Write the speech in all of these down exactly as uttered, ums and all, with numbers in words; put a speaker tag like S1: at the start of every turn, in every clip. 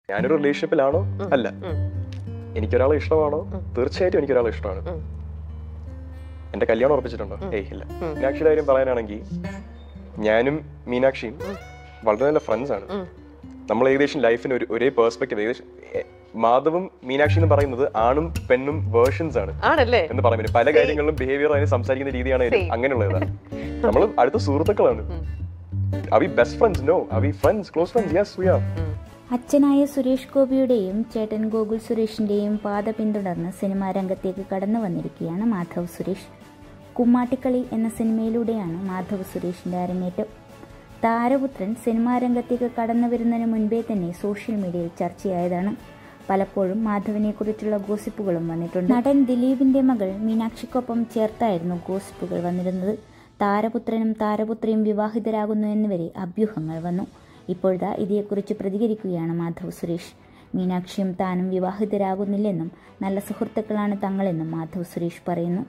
S1: ഞാനൊരു റിലേഷൻഷിപ്പിലാണോ? അല്ല. എനിക്കൊരാളെ ഇഷ്ടമാണോ? തീർച്ചയായിട്ടും എനിക്കൊരാളെ ഇഷ്ടമാണ്. എന്റെ കല്യാണം ഉറപ്പിച്ചിട്ടുണ്ടോ? ഏയ് ഇല്ല. മീനാക്ഷിയുടെ കാര്യം പറയാനാണെങ്കിൽ ഞാനും മീനാക്ഷിയും വളരെ നല്ല ഫ്രണ്ട്സ് ആണ്. നമ്മൾ ഏകദേശം ലൈഫിന് ഒരു ഒരേ പേഴ്സ്പെക്റ്റീവ്, ഏകദേശം മാധവും മീനാക്ഷി എന്ന് പറയുന്നത് ആണും പെണ്ണും വേർഷൻസ് ആണ് എന്ന് പറയാൻ പറ്റും. പല കാര്യങ്ങളിലും ബിഹേവിയർ അതിന് സംസാരിക്കുന്ന രീതിയാണ് അങ്ങനെയുള്ളതാണ്. നമ്മൾ അടുത്ത സുഹൃത്തുക്കളാണ്. Are we best friends? No. Are we friends? Close friends? Yes, we are.
S2: അച്ഛനായ സുരേഷ് ഗോപിയുടെയും ചേട്ടൻ ഗോകുൽ സുരേഷിന്റെയും പാത പിന്തുടർന്ന് സിനിമാ രംഗത്തേക്ക് കടന്നു വന്നിരിക്കുകയാണ് മാധവ് സുരേഷ്. കുമ്മാട്ടിക്കളി എന്ന സിനിമയിലൂടെയാണ് മാധവ് സുരേഷിന്റെ അരങ്ങേറ്റം. താരപുത്രൻ സിനിമാ രംഗത്തേക്ക് കടന്നു വരുന്നതിന് മുൻപേ തന്നെ സോഷ്യൽ മീഡിയയിൽ ചർച്ചയായതാണ്. പലപ്പോഴും മാധവിനെ കുറിച്ചുള്ള ഗോസിപ്പുകളും വന്നിട്ടുണ്ട്. നടൻ ദിലീപിന്റെ മകൾ മീനാക്ഷിക്കൊപ്പം ചേർത്തായിരുന്നു ഗോസിപ്പുകൾ വന്നിരുന്നത്. താരപുത്രനും താരപുത്രിയും വിവാഹിതരാകുന്നു എന്നിവരെ അഭ്യൂഹങ്ങൾ വന്നു. ഇപ്പോഴത്തെ ഇതേക്കുറിച്ച് പ്രതികരിക്കുകയാണ് മാധവ് സുരേഷ്. മീനാക്ഷിയും താനും വിവാഹിതരാകുന്നില്ലെന്നും നല്ല സുഹൃത്തുക്കളാണ് തങ്ങളെന്നും മാധവ് സുരേഷ് പറയുന്നു.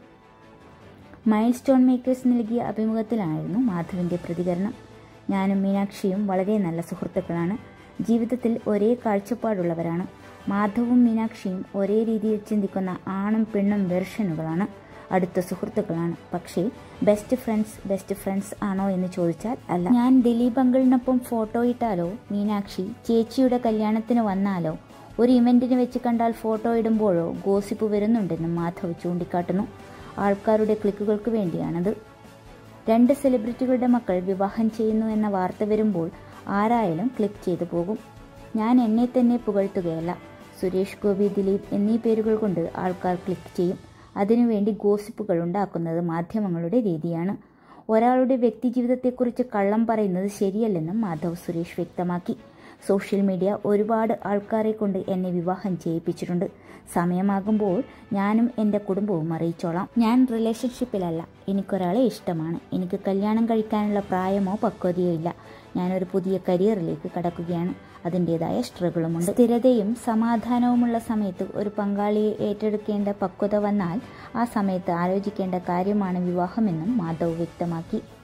S2: മൈൽ സ്റ്റോൺ മേക്കേഴ്സ് നൽകിയ അഭിമുഖത്തിലായിരുന്നു മാധവിന്റെ പ്രതികരണം. ഞാനും മീനാക്ഷിയും വളരെ നല്ല സുഹൃത്തുക്കളാണ്. ജീവിതത്തിൽ ഒരേ കാഴ്ചപ്പാടുള്ളവരാണ്. മാധവും മീനാക്ഷിയും ഒരേ രീതിയിൽ ചിന്തിക്കുന്ന ആണും പെണ്ണും വെർഷനുകളാണ്. അടുത്ത സുഹൃത്തുക്കളാണ്. പക്ഷേ ബെസ്റ്റ് ഫ്രണ്ട്സ് ബെസ്റ്റ് ഫ്രണ്ട്സ് ആണോ എന്ന് ചോദിച്ചാൽ അല്ല. ഞാൻ ദിലീപ് അങ്കിളിനൊപ്പം ഫോട്ടോ ഇട്ടാലോ, മീനാക്ഷി ചേച്ചിയുടെ കല്യാണത്തിന് വന്നാലോ, ഒരു ഇവന്റിന് വെച്ച് കണ്ടാൽ ഫോട്ടോ ഇടുമ്പോഴോ ഗോസിപ്പ് വരുന്നുണ്ടെന്നും മാധവ് ചൂണ്ടിക്കാട്ടുന്നു. ആൾക്കാരുടെ ക്ലിക്കുകൾക്ക് വേണ്ടിയാണത്. രണ്ട് സെലിബ്രിറ്റികളുടെ മക്കൾ വിവാഹം ചെയ്യുന്നു എന്ന വാർത്ത വരുമ്പോൾ ആരായാലും ക്ലിക്ക് ചെയ്തു പോകും. ഞാൻ എന്നെ തന്നെ പുകഴ്ത്തുകയല്ല. സുരേഷ് ഗോപി, ദിലീപ് എന്നീ പേരുകൾ കൊണ്ട് ആൾക്കാർ ക്ലിക്ക് ചെയ്യും. അതിനുവേണ്ടി ഗോസിപ്പുകൾ ഉണ്ടാക്കുന്നത് മാധ്യമങ്ങളുടെ രീതിയാണ്. ഒരാളുടെ വ്യക്തിജീവിതത്തെക്കുറിച്ച് കള്ളം പറയുന്നത് ശരിയല്ലെന്നും മാധവ് സുരേഷ് വ്യക്തമാക്കി. സോഷ്യൽ മീഡിയ ഒരുപാട് ആൾക്കാരെ കൊണ്ട് എന്നെ വിവാഹം ചെയ്യിപ്പിച്ചിട്ടുണ്ട്. സമയമാകുമ്പോൾ ഞാനും എൻ്റെ കുടുംബവും അറിയിച്ചോളാം. ഞാൻ റിലേഷൻഷിപ്പിലല്ല. എനിക്കൊരാളെ ഇഷ്ടമാണ്. എനിക്ക് കല്യാണം കഴിക്കാനുള്ള പ്രായമോ പക്വതയോ ഇല്ല. ഞാനൊരു പുതിയ കരിയറിലേക്ക് കടക്കുകയാണ്. അതിൻ്റെതായ സ്ട്രഗിളുമുണ്ട്. സ്ഥിരതയും സമാധാനവുമുള്ള സമയത്ത് ഒരു പങ്കാളിയെ ഏറ്റെടുക്കേണ്ട പക്വത വന്നാൽ ആ സമയത്ത് ആലോചിക്കേണ്ട കാര്യമാണ് വിവാഹമെന്നും മാധവ് വ്യക്തമാക്കി.